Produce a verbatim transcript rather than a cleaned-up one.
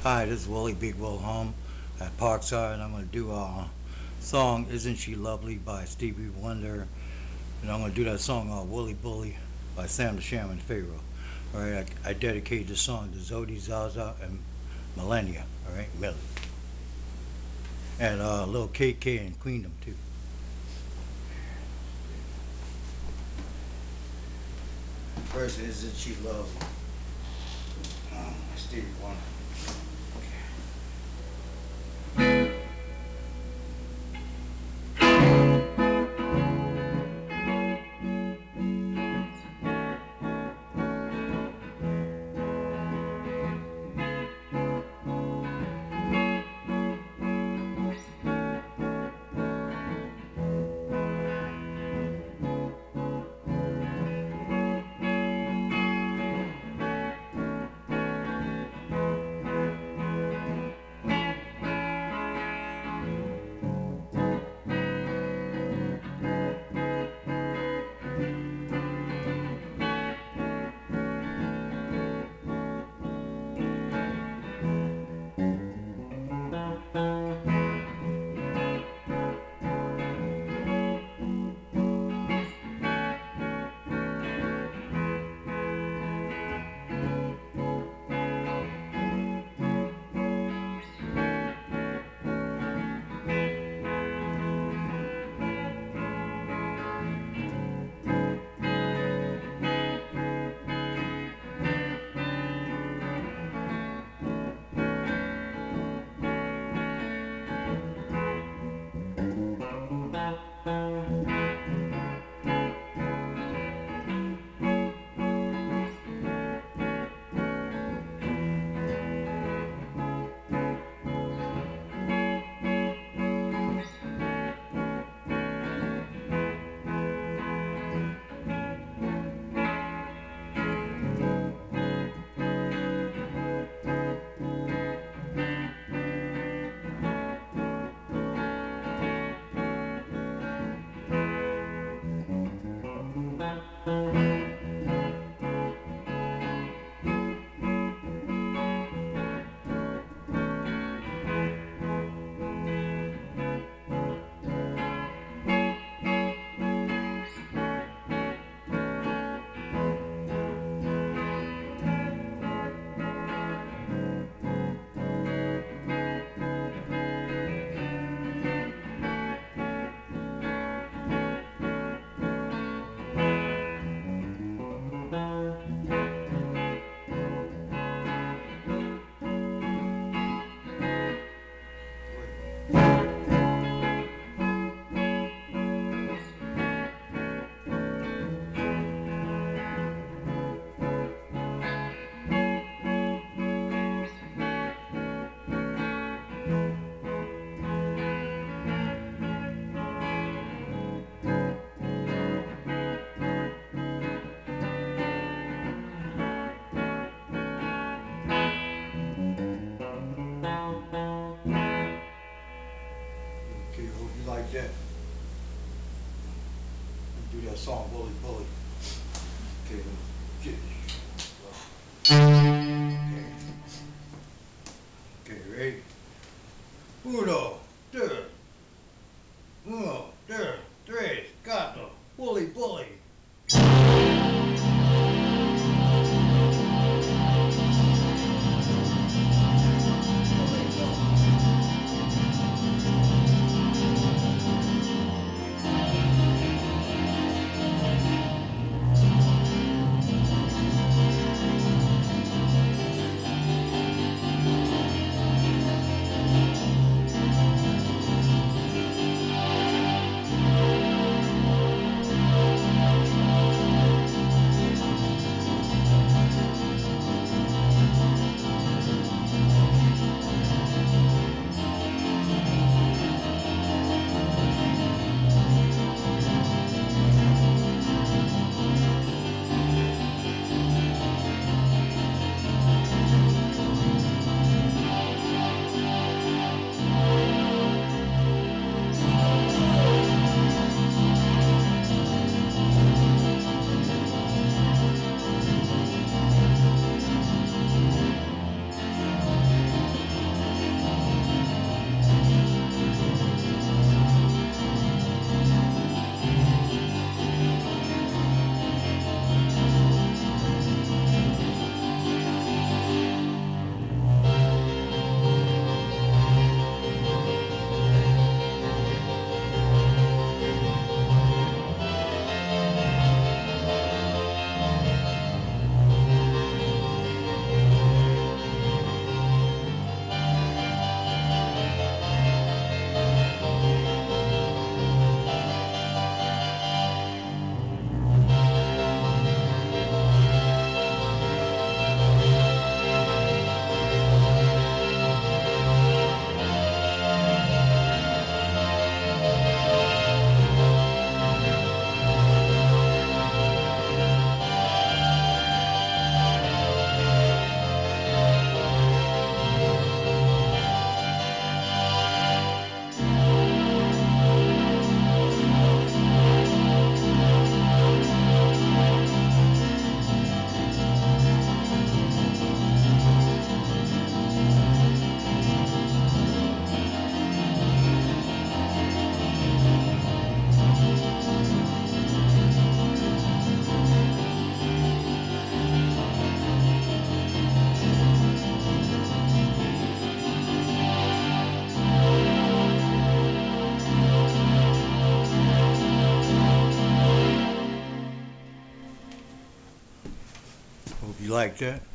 Hi, this is Willie Big Will Home at Parkside, and I'm going to do a song "Isn't She Lovely" by Stevie Wonder, and I'm going to do that song uh, "Willie Bully" by Sam the Shaman Pharaoh. All right, I, I dedicate this song to Zodi, Zaza, and Millennia. All right, Millie, and uh, Lil K K and Queendom too. First, "Isn't She Lovely"? Um, Stevie Wonder. Okay, hope you like that. Do that song "Bully Bully." Okay, get okay. Okay, ready? Uno, two, uno, two, tres, cuatro. Bully Bully. like that?